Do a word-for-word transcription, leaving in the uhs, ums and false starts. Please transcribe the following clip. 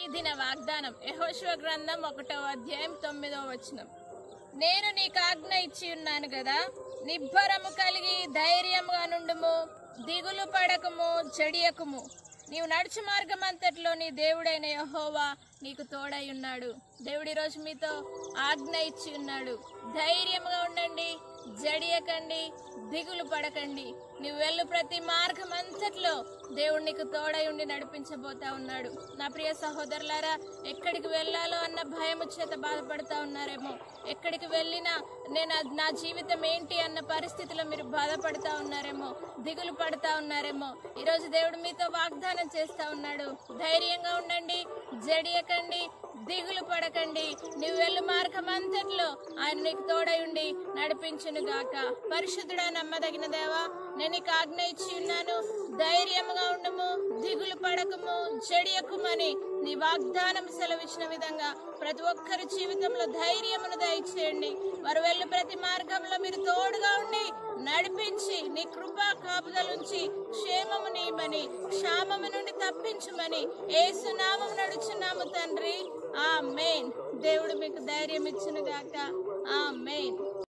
దిన వాగ్దానం యెహోషువ గ్రంథం ఒకటో అధ్యాయం తొమ్మిదో వచనం. నేను నీకు ఆజ్ఞ ఇచ్చి ఉన్నాను కదా, నిబ్బరము కలిగి ధైర్యముగా నుండుము, దిగులు పడకము, జడియకుము. నీవు నడుచు మార్గం అంతట్లో నీ దేవుడైన యెహోవా నీకు తోడై ఉన్నాడు. దేవుడి రోజు మీతో ఆజ్ఞ ఇచ్చి ఉన్నాడు. ధైర్యముగా ఉండండి, జడియకండి, దిగులు పడకండి. నువ్వు వెళ్ళు ప్రతి మార్గం అంతట్లో దేవుడు నీకు తోడై ఉండి నడిపించబోతా ఉన్నాడు. నా ప్రియ సహోదరులారా, ఎక్కడికి వెళ్ళాలో అన్న భయము చేత బాధపడతా ఉన్నారేమో, ఎక్కడికి వెళ్ళినా నేను నా జీవితం ఏంటి అన్న పరిస్థితిలో మీరు బాధపడతా ఉన్నారేమో, దిగులు పడతా ఉన్నారేమో. ఈరోజు దేవుడు మీతో వాగ్దానం చేస్తా ఉన్నాడు. ధైర్యంగా ఉండండి, జడియకండి, దిగులు పడకండి. నువ్వు వెళ్ళు మార్గం అంతట్లో ఆయన నీకు తోడై ఉండి నడిపించును గాక. పరిశుద్ధుడా, నమ్మదగిన దేవా, నేను నీకు ఆజ్ఞ ఇచ్చి ఉన్నాను. ధైర్యముగా ఉండము, దిగులు పడకము, జడియకుమని నీ వాగ్దానం సెలవిచ్చిన విధంగా ప్రతి ఒక్కరి జీవితంలో ధైర్యమును దయచేయండి. వారు వెళ్ళు ప్రతి మార్గంలో మీరు తోడుగా ఉండి నడిపించి నీ కృపా కాపుదలుంచి క్షేమము నీయమని, క్షామము నుండి తప్పించుమని యేసు నామమున నడుచున్నాము తండ్రి. ఆమేన్. దేవుడు మీకు ధైర్యం ఇచ్చును గాక. ఆమేన్.